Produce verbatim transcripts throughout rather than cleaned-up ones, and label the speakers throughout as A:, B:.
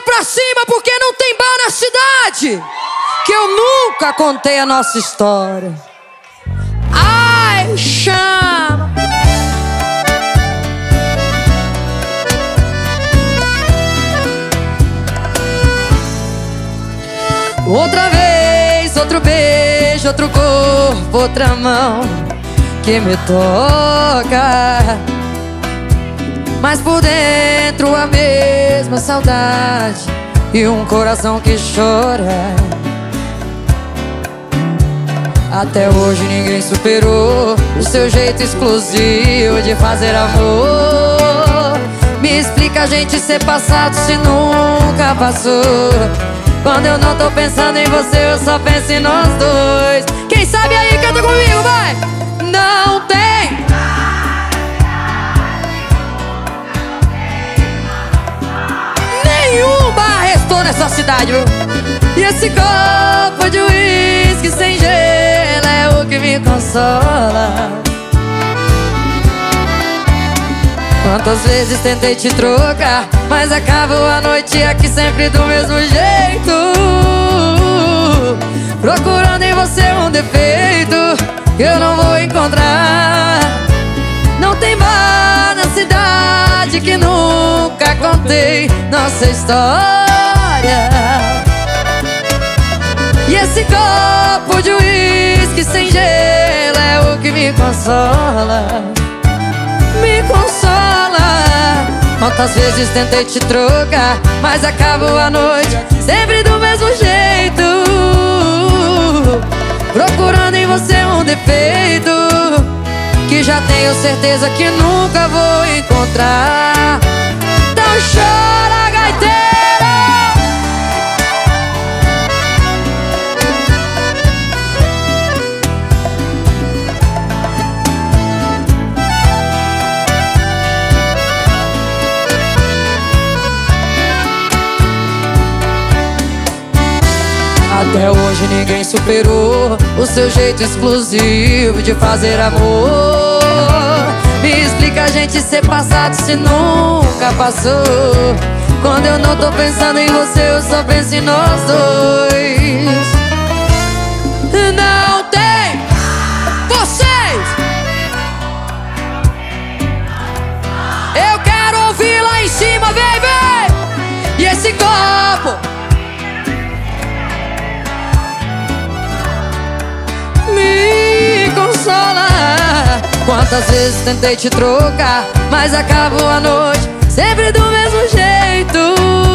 A: olha pra cima porque não tem bar na cidade. Que eu nunca contei a nossa história. Ai, chama. Outra vez, outro beijo, outro corpo, outra mão que me toca, mas por dentro a mesma saudade e um coração que chora. Até hoje ninguém superou o seu jeito explosivo de fazer amor. Me explica a gente ser passado se nunca passou. Quando eu não tô pensando em você, eu só penso em nós dois. Quem sabe aí, canta comigo, vai! Não tem nenhum bar restou nessa cidade, viu? E esse copo de uísque sem gelo é o que me consola. Quantas vezes tentei te trocar, mas acabo a noite aqui sempre do mesmo jeito, procurando em você um defeito que eu não vou encontrar. Não tem bar na cidade que nunca contei nossa história. E esse copo de uísque sem gelo é o que me consola. Me consola. Quantas vezes tentei te trocar, mas acabo a noite sempre do mesmo jeito, procurando em você um defeito que já tenho certeza que nunca vou encontrar. Então chora, gaiteiro. Até hoje ninguém superou o seu jeito explosivo de fazer amor. Me explica a gente ser passado se nunca passou. Quando eu não tô pensando em você, eu só penso em nós dois. Não tem vocês. Eu quero ouvir lá em cima, vem, vem. E esse copo me consola. Quantas vezes tentei te trocar, mas acabo a noite sempre do mesmo jeito,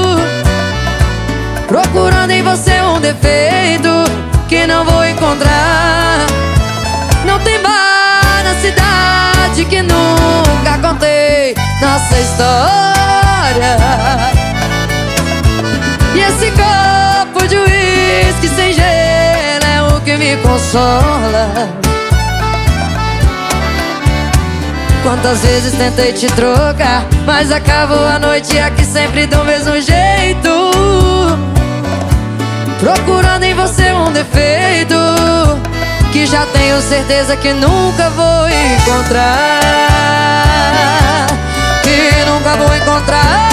A: procurando em você um defeito que não vou encontrar. Não tem bar na cidade que nunca contei nossa história. E esse copo de uísque sem gelo é o que me consola. Quantas vezes tentei te trocar, mas acabo a noite aqui sempre do mesmo jeito, procurando em você um defeito que já tenho certeza que nunca vou encontrar. Que nunca vou encontrar.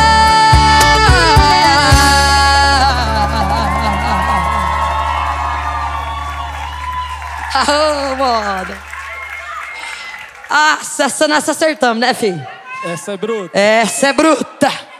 A: Ah, moda. Ah, essa nós acertamos, né, filho?
B: Essa é bruta.
A: Essa é bruta.